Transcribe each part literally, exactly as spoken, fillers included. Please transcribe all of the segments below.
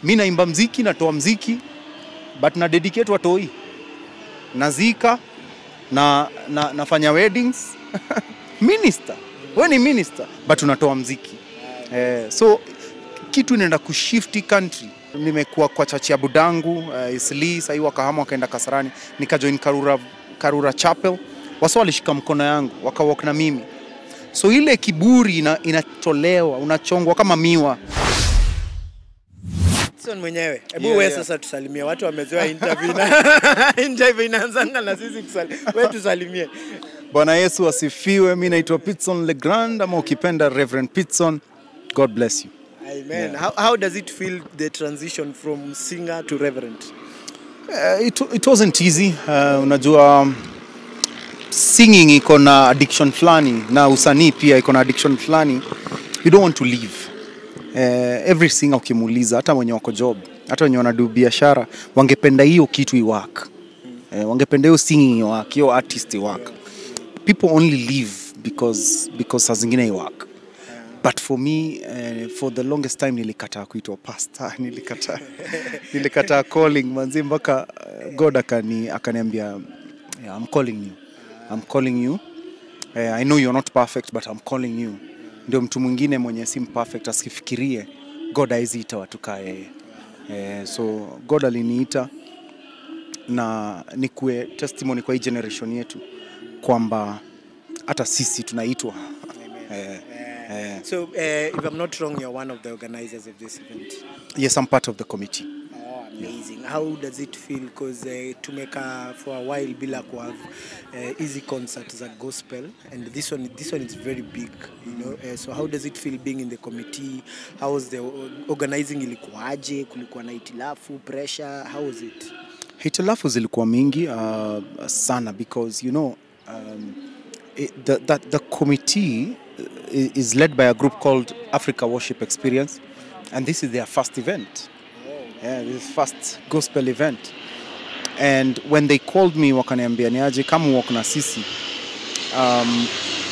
Mimi naimba mziki, natoa mziki, but na dedicate watoi. Nazika na, na nafanya weddings. Minister. Wewe ni minister, but unatoa mziki. Eh, so kitu inaenda kushifti country. Nimekuwa kwa chachi ya budangu, uh, Isli, sasa hivi wakahama wakaenda Kasarani, nikajoin Karura Karura Chapel. Wasa walishika mkono yangu, wakawalk na mimi. So ile kiburi ina, inatolewa, unachongwa kama miwa. Pitson mwenyewe. Hebu yeah, wewe yeah. Sasa tusalimie. Watu wamezoea interview na interview inaanzanga na sisi kusalimia. Wewe tusalimie. Bwana Yesu asifiwe. Mimi naitwa Pitson Legrand ama ukipenda Reverend Pitson. God bless you. Amen. Yeah. How, how does it feel the transition from singer to reverend? Uh, it, it wasn't easy. Uh, unajua um, singing iko na addiction flani na usanii pia iko na addiction flani. You don't want to leave. Uh, every singer ukimuuliza, hata wenye wako job, hata wenye wanadu biashara, wangependa hiyo kitu iwork. Uh, wangependa hiyo singing iwork, hiyo artist iwork. People only leave because because saa zingine iwork. But for me, uh, for the longest time nilikataa kuitwa pastor, nilikataa nilikataa calling manzi mpaka uh, God akani akaniambia, yeah, I'm calling you. I'm calling you. Uh, I know you're not perfect, but I'm calling you. Ndio mtu mwingine mwenye si perfect asifikirie God aiziita watu kaa yeye. Uh, so God aliniita na nikue testimony kwa hii generation yetu kwamba hata sisi tunaitwa. Amen. Uh, Uh, so, uh, if I'm not wrong, you're one of the organizers of this event. Yes, I'm part of the committee. Oh, amazing. Yeah. How does it feel? Because uh, to make a, for a while, bila ku have uh, easy concerts at gospel, and this one, this one is very big, you know. Uh, so, how does it feel being in the committee? How was the organizing? Ilikuwaje? Kulikuwa na hitilafu, pressure? How was it? Hitilafu zilikuwa mingi uh, sana because you know um, it, the, that the committee is led by a group called Africa Worship Experience, and this is their first event. Yeah, this is first gospel event. And when they called me, wakaniambia niaje kama walk na sisi. Um,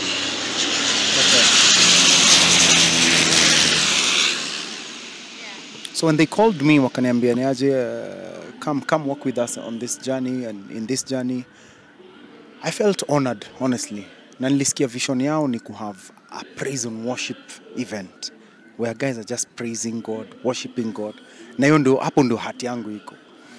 so when they called me, wakaniambia niaje uh, come come walk with us on this journey and in this journey, I felt honored, honestly. Na nilisikia vision yao ni ku have a praise and worship event where guys are just praising God, worshiping God. Na hiyo ndio hapo ndio hati yangu iko.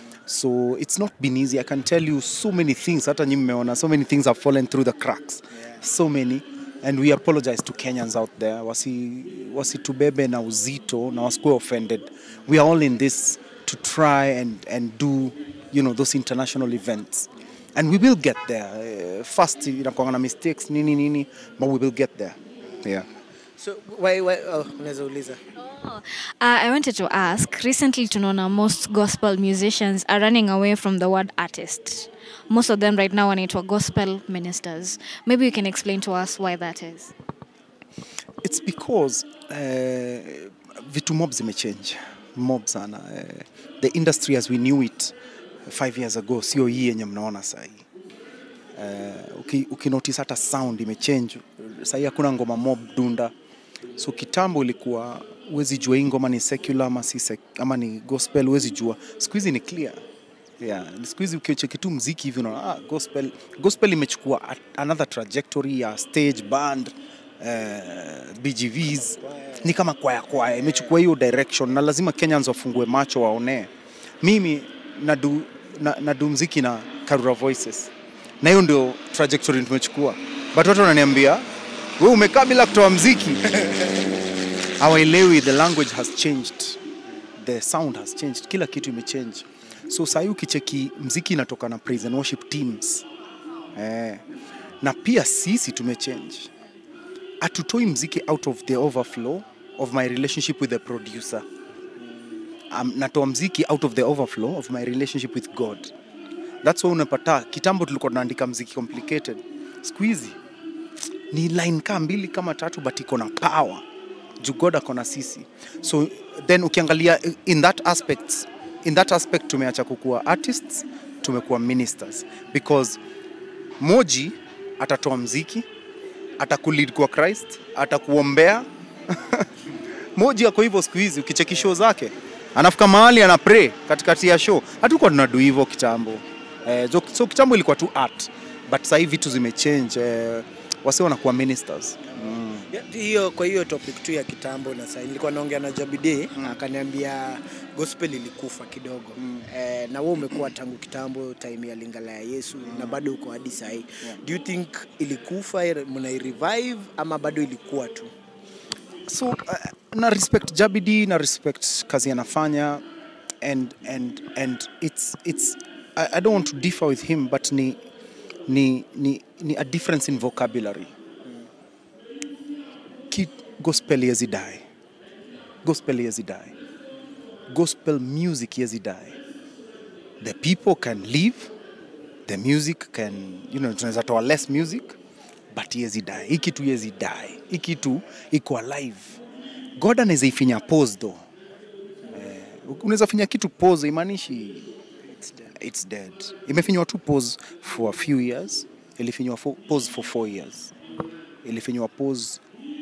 So it's not been easy. I can tell you so many things. Hata nyinyi mmeona so many things have fallen through the cracks. Yeah. So many, and we apologize to Kenyans out there. Wasi wasitubebe na uzito na wasikuwe offended. We are all in this to try and and do, you know, those international events. And we will get there. Uh, first, you know, na mistakes, nini nini, but we will get there. Yeah. So why why oh, unaweza uliza? Oh, uh, I wanted to ask. Recently, tunaona most gospel musicians are running away from the word artist. Most of them right now wanaitwa gospel ministers. Maybe you can explain to us why that is. It's because uh, vitu mobs zimechange. Mobs sana. Uh, the industry as we knew it five years ago sio hii yenye mnaona sasa hii. Uh, uki, uki notice hata sound imechange. Sasa hii hakuna ngoma mob dunda. So kitambo ilikuwa uwezi jua hii ngoma ni secular ama si sek, ama ni gospel, uwezi jua. Siku hizi ni clear. Yeah, siku hizi ukicheki tu muziki hivi unaona ah, gospel gospel imechukua another trajectory ya stage band, uh, B G Vs, ni kama kwaya kwaya imechukua hiyo direction na lazima Kenyans wafungue macho waone. Mimi nadu na, nadu muziki na Karura Voices. Na hiyo ndio trajectory tumechukua. But watu wananiambia, wewe umekaa bila kutoa muziki. Hawaelewi the language has changed. The sound has changed. Kila kitu imechange. So sasa ukicheki muziki inatoka na praise and worship teams. Eh. Na pia sisi tumechange. Atutoi muziki out of the overflow of my relationship with the producer. Um, natoa muziki out of the overflow of my relationship with God. That's why unapata kitambo tulikuwa tunaandika muziki complicated. Siku hizi ni line kama mbili kama tatu but iko na power. Juu God akona sisi. So then ukiangalia in that aspect, in that aspect tumeacha kukua artists, tumekuwa ministers, because Moji atatoa muziki, atakulead kwa Christ, atakuombea. Moji yako hivyo siku hizi ukicheki show zake Anafika mahali ana pray katikati ya show. Hatukuwa tunadu hivyo kitambo. Eh, so, so kitambo ilikuwa tu art. But sasa hivi vitu zimechange. Eh, wase wanakuwa ministers. Mm. Hiyo kwa hiyo topic tu ya kitambo na sasa nilikuwa naongea na Jabide mm. akaniambia gospel ilikufa kidogo. Mm. Eh, na wewe umekuwa tangu kitambo time ya Lingala ya Yesu mm. na bado uko hadi sasa. Yeah. Do you think ilikufa mna revive ama bado ilikuwa tu? So uh, na respect Jabidi, na respect kazi anafanya, and and and it's it's I, I don't want to differ with him, but ni ni ni, ni a difference in vocabulary. Mm. Ki gospel yezi die. Gospel yezi die. Gospel music yezi die. The people can live, the music can, you know, tunaweza toa less music, but yezi die. Hiki tu yezi die. Hiki tu iko alive. God anaweza ifinya pause though. Eh, unaweza finya kitu pause imanishi it's dead. It's dead. Imefinywa tu pause for a few years. Ilifinywa pause for four years. Ilifinywa pause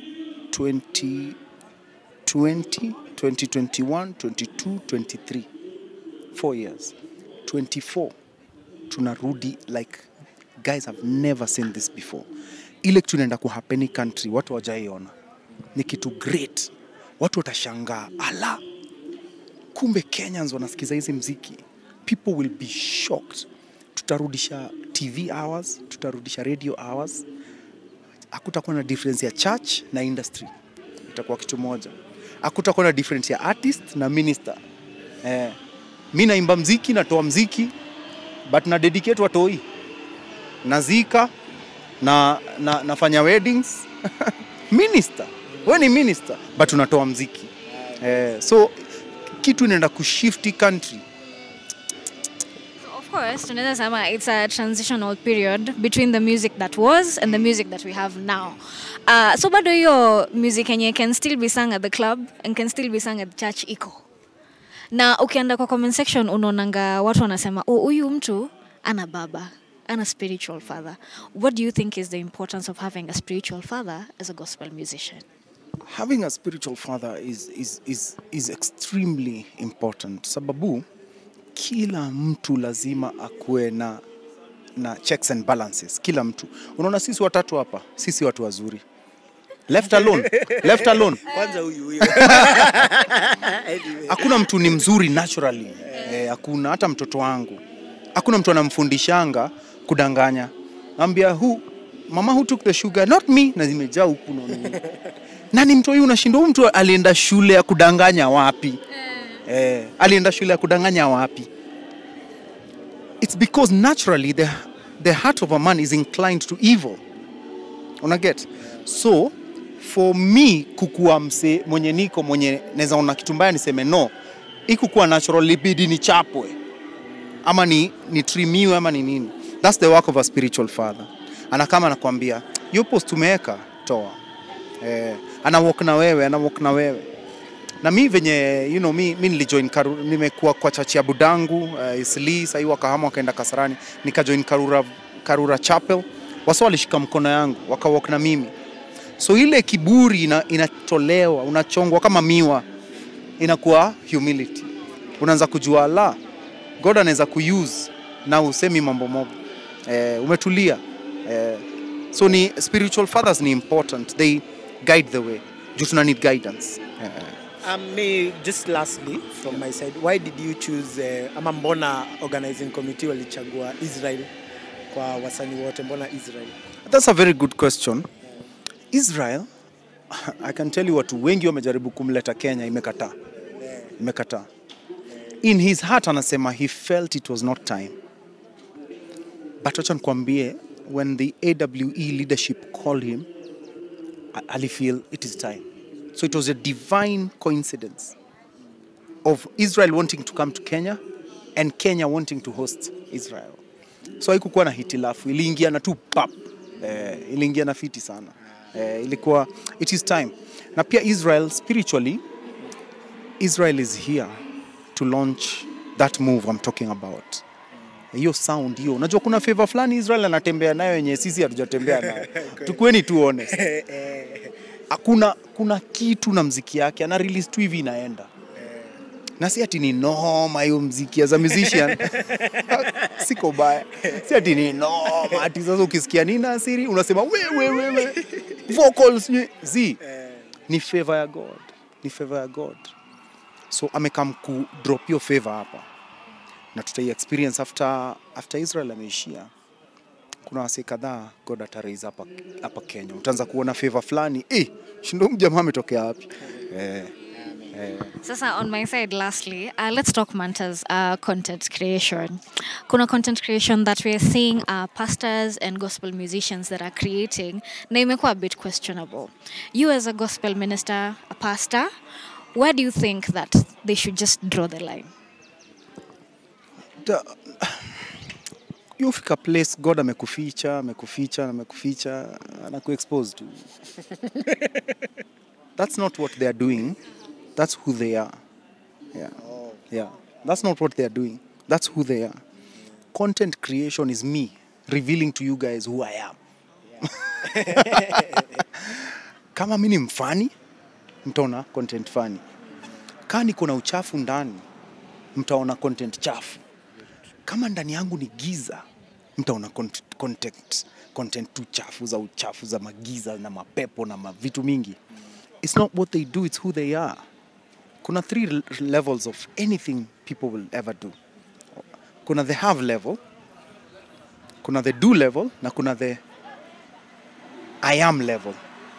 twenty twenty, twenty twenty-one, twenty-two, twenty-three. Four years. twenty-four. Tunarudi like guys have never seen this before. Ile kitu inaenda kuhappen country watu hawajaiona. Ni kitu great. Watu watashangaa, ala, kumbe Kenyans wanasikiza hizi mziki. People will be shocked. Tutarudisha T V hours, tutarudisha radio hours. Hakutakuwa na difference ya church na industry. Itakuwa kitu moja. Hakutakuwa na difference ya artist na minister. Eh, mimi naimba mziki, natoa mziki, but na dedicate watoi. Nazika na, na nafanya weddings. Minister. Wewe ni minister, but unatoa mziki. Eh, so kitu inaenda kushifti country. Of course, tunaweza sema it's a transitional period between the music that was and the music that we have now. Uh, so bado hiyo music yenye can still be sung at the club and can still be sung at the church iko. Na ukienda kwa comment section unaonanga watu wanasema, "Oh, huyu mtu ana baba, ana spiritual father." What do you think is the importance of having a spiritual father as a gospel musician? Having a spiritual father is is is is extremely important. Sababu kila mtu lazima akue na na checks and balances. Kila mtu. Unaona sisi watatu hapa, sisi watu wazuri. Left alone, left alone. Kwanza huyu huyu. Hakuna mtu ni mzuri naturally. Eh, hakuna hata mtoto wangu. Hakuna mtu anamfundishanga kudanganya. Ambia who mama who took the sugar, not me, na zimejaa huku na nani mtu huyu unashindwa mtu alienda shule ya kudanganya wapi? Eh, alienda shule ya kudanganya wapi? It's because naturally the the heart of a man is inclined to evil. Una get? So for me kukua mse mwenye niko mwenye naweza ona kitu mbaya niseme no. Ikukuwa natural libidi ni chapwe. Ama ni ni trimiwe ama ni nini. That's the work of a spiritual father. Ana kama anakuambia, "Yo post tumeweka toa." Eh, ana walk na wewe, ana walk na wewe. Na mimi venye you know mimi nilijoin Karura, nimekuwa kwa church ya Budangu, uh, Isli, sasa wakahama wakaenda Kasarani, nikajoin Karura Karura Chapel. Wasa walishika mkono yangu, waka walk na mimi. So ile kiburi ina, inatolewa, unachongwa kama miwa. Inakuwa humility. Unaanza kujua la God anaweza kuuse na usemi mambo mob. Eh, umetulia. Eh, so ni spiritual fathers ni important. They guide the way. Juu tuna need guidance. Eh. Um, me, just lastly from my side, why did you choose uh, ama mbona organizing committee walichagua Israel kwa wasanii wote, mbona Israel? That's a very good question. Israel, I can tell you watu wengi wamejaribu kumleta Kenya, imekataa. Imekataa. In his heart anasema he felt it was not time. But wacha nikwambie, when the A W E leadership called him, ali feel it is time. So it was a divine coincidence of Israel wanting to come to Kenya and Kenya wanting to host Israel. So haikukuwa na hitilafu, iliingia na tu pap. Eh, iliingia na fiti sana. Eh, ilikuwa it is time. Na pia Israel spiritually, Israel is here to launch that move I'm talking about. Hiyo sound hiyo. Unajua kuna favor fulani Israel anatembea nayo yenye sisi hatujatembea nayo. Tukweni tu honest. Hakuna kuna kitu na muziki yake ana release tu hivi inaenda. Na si ati ni noma hiyo muziki as a musician. Siko baya. Si ati ni noma ati sasa ukisikia nini Nasiri unasema wewe wewe vocals zi ni favor ya God. Ni favor ya God. So amekam ku drop your favor hapa. Na tutai experience after after Israel ameishia. Kuna wase kadhaa God ataraise hapa hapa Kenya. Utaanza kuona favor fulani. Eh, shindo mjamaa ametokea wapi? Eh. Sasa on my side lastly, uh, let's talk Manta's uh, content creation. Kuna content creation that we are seeing uh, pastors and gospel musicians that are creating na imekuwa a bit questionable. You as a gospel minister, a pastor, where do you think that they should just draw the line? The, you fika place God amekuficha, amekuficha, amekuficha, anakuexpose to. That's not what they are doing. That's who they are. Yeah. Oh. Yeah. That's not what they are doing. That's who they are. Content creation is me revealing to you guys who I am. Yeah. Kama mimi ni mfani, mtaona content funny. Kama niko na uchafu ndani, mtaona content chafu. Kama ndani yangu ni giza, mtaona content content content tu chafu za uchafu za magiza na mapepo na mavitu mingi. It's not what they do, it's who they are. Kuna three levels of anything people will ever do. Kuna the have level, kuna the do level, na kuna the I am level.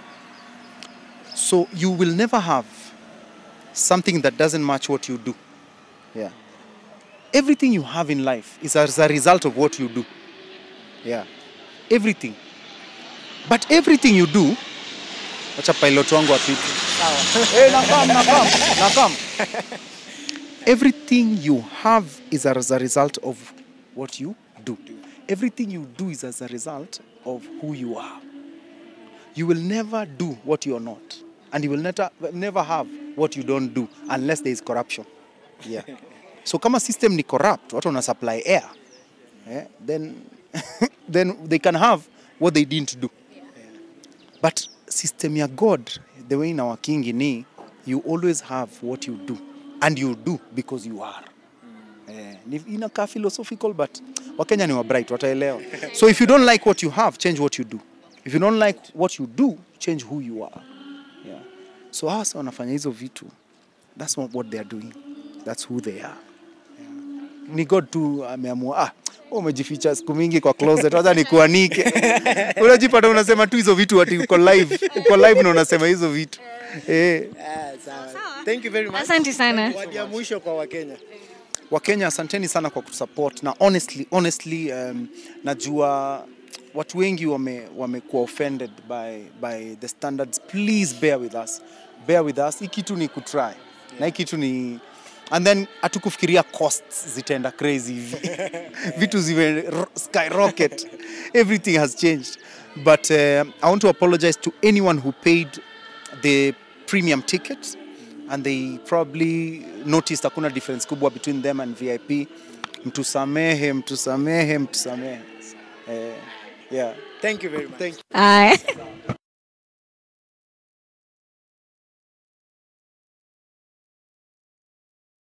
So you will never have something that doesn't match what you do. Yeah. Everything you have in life is as a result of what you do. Yeah. Everything. But everything you do, wacha pilot wangu apite. Sawa. Eh, nakam, nakam, nakam. Everything you have is as a result of what you do. Everything you do is as a result of who you are. You will never do what you are not. And you will never, never have what you don't do unless there is corruption. Yeah. So kama system ni corrupt, watu wana supply air, yeah, then, then they can have what they didn't do. But system ya God, the way in our king ni, you always have what you do. And you do because you are. Eh, inakaa philosophical, but Wakenya ni wa bright, wataelewa. So if you don't like what you have, change what you do. If you don't like what you do, change who you are. Yeah. So hasa wanafanya hizo vitu. That's not what they are doing. That's who they are. Yeah. Ni God tu ameamua, ah, umejificha siku mingi kwa closet, wacha nikuanike. Unajipata unasema tu hizo vitu ati uko live, uko live na unasema hizo vitu. Eh. Sawa. Thank you very much. Asante sana. Wadi ya mwisho kwa Wakenya. Wakenya, asanteni sana kwa kusupport, na honestly honestly um, najua watu wengi wame wamekuwa offended by by the standards. Please bear with us. Bear with us. Hii kitu ni kutry. Yeah. Na hii kitu ni, and then hatukufikiria costs zitaenda crazy hivi. Vitu zime skyrocket. Everything has changed. But uh, I want to apologize to anyone who paid the premium tickets and they probably noticed hakuna difference kubwa between them and V I P. Mtusamehe, mtusamehe, mtusamehe. Uh, yeah. Thank you very much. Thank you. Aye.